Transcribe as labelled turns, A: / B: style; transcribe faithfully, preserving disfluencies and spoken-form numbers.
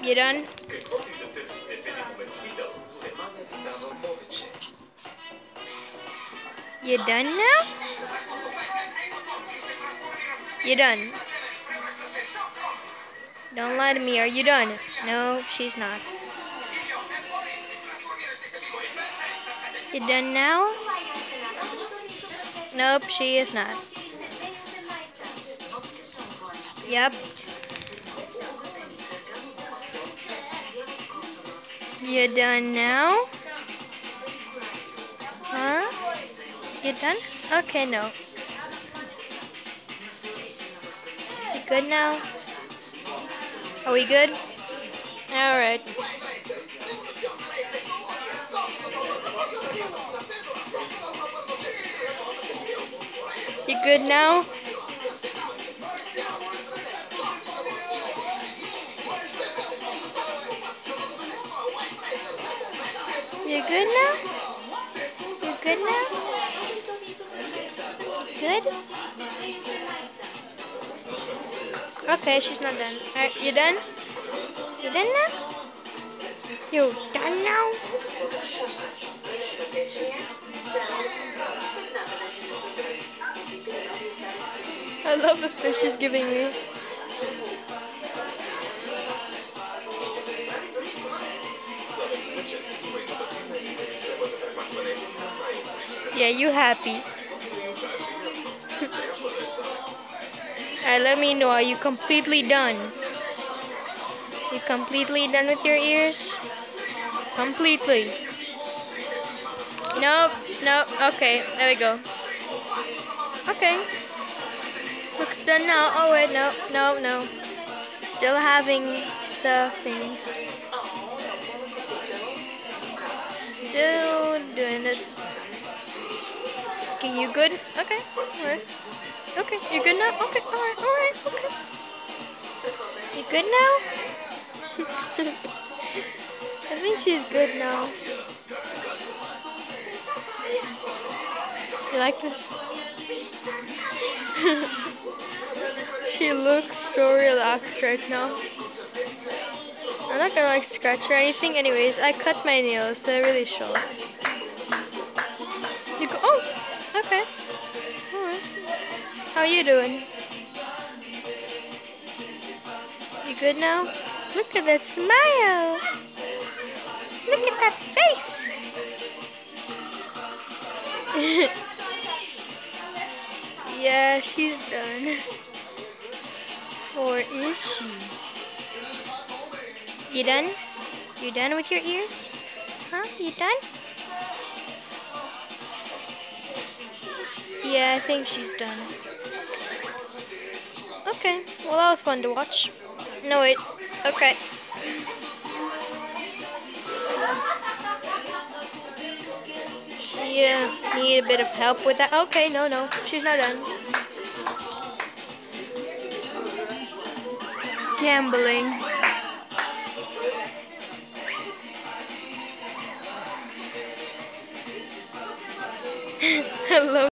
A: You done? You done now? You done? Don't lie to me. Are you done? No, she's not. You done now? Nope, she is not. Yep. You done now? Huh? You done? Okay, no. You good now? Are we good? Alright. You good now? You good now? You good now? Good? Okay, she's not done. Alright, you done? You done now? You done now? I love the fish she's giving me. Yeah, you happy. Alright, let me know. Are you completely done? You completely done with your ears? Completely. Nope, nope. Okay, there we go. Okay. Looks done now. Oh wait, no, no, no. Still having the things. Still doing it. Okay, you good? Okay, alright. Okay, you good now? Okay, alright, alright, okay. You good now? I think she's good now. You like this? She looks so relaxed right now. I'm not gonna like scratch or anything. Anyways, I cut my nails. They're really short. You go. Oh, okay. Alright. How are you doing? You good now? Look at that smile. Look at that face. Yeah, she's done. Or is she? You done? You done with your ears? Huh? You done? Yeah, I think she's done. Okay, well that was fun to watch. No wait, okay. Do you need a bit of help with that? Okay, no, no, she's not done. Gambling. Hello.